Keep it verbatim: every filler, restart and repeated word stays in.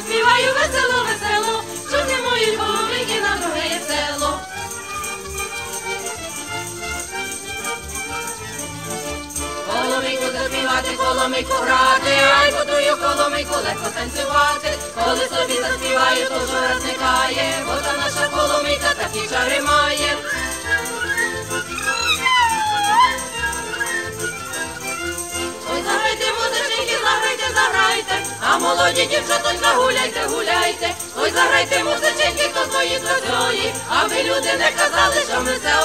заспіваю весело, весело, щоб не мої коломийки на друге село. Коломийку заспівати, коломийку грати, ай по тую коломийку легко танцювати. Коли собі заспіваю, то жора зникає, бо та наша коломийка такі чари має. Ой, заграйте, музички, заграйте, заграйте, а молоді дівчатонька гуляйте, гуляйте. Ой, заграйте, музички, хто свої, хто свої, аби люди не казали, що ми все